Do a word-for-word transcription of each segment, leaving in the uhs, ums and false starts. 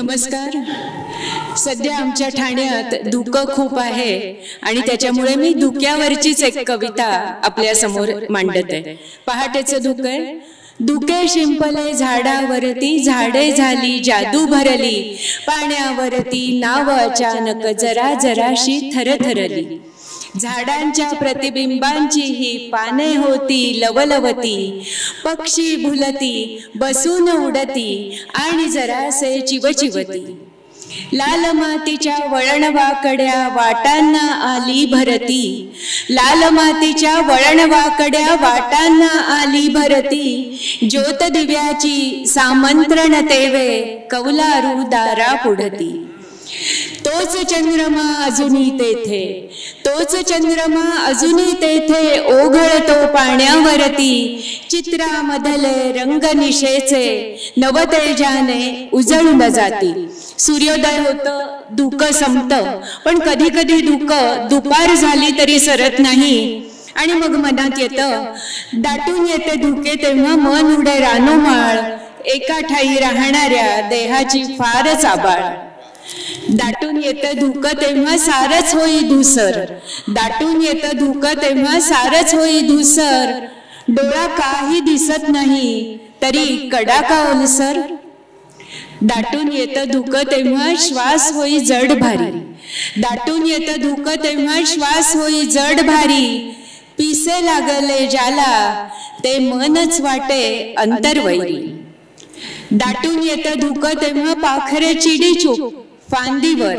नमस्कार. सध्या आमच्या ठाण्यात धुकं खूप आहे आणि त्याच्यामुळे मी धुक्यावरचीच एक कविता आपल्या समोर मांडत आहे. पहाटेचं धुकं आहे. धुके शिंपले झाडावरती, झाडे झाली जादू भरली, पाण्यावरती नाव अचानक जरा जराशी थरथरली. झाडांच्या प्रतिबिंबांची ही पाने होती लवलवती, पक्षी भुलती बसून उडती आणि जरासे चिवचिवती. लाल मातीच्या वळणवाकड्या वाटांना आली भरती, लाल मातीच्या वळणवाकड्या वाटांना आली भरती. ज्योत दिव्याची सामंत्रण तेवे, कौलारू दारा पुढती. तोच चंद्रमा अजूनही तेथे, तोच चंद्रमा अजूनही तेथे ओघळतो पाण्यावरती. चित्रामधले रंग निशेचे नवतेजाने उजळून जाती. सूर्योदय होतं, धुकं संपतं, पण कधी कधी धुकं दुपार झाली तरी सरत नाही. आणि मग मनात येतं, दाटून येते धुके तेव्हा मन उडे रानोमाळ, एका ठाई राहणाऱ्या देहाची फारच आबाळ. दाटून येतं धुकं तेव्हा सारच होई धुसर, दाटून येतं धुकं तेव्हा सारच होई धुसर. डोळा काही दिसत नाही तरी कडाका ओलसर. दाटून येतं धुकं तेव्हा श्वास होई जड भारी, दाटून येतं धुकं तेव्हा श्वास होई जड भारी. पिसे लागले ज्याला ते मनच वाटे अंतरवैरी. दाटून येतं धुकं तेव्हा पाखरे चिडी चूप फांदीवर,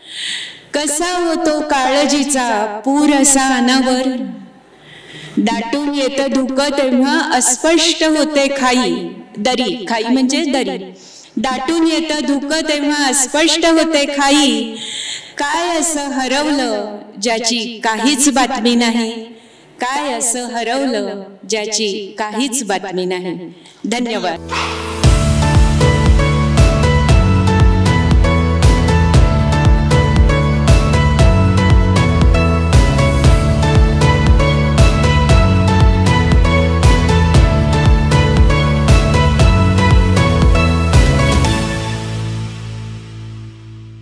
कसा होतो काळजीचा पूर असा अनावर. दाटून येतं धुकं तेव्हा अस्पष्ट होते खाई दरी, खाई म्हणजे दरी. दाटून येतं धुकं तेव्हा अस्पष्ट होते खाई. काय असं हरवलं ज्याची काहीच बातमी नाही, काय असं हरवलं ज्याची काहीच बातमी नाही. धन्यवाद.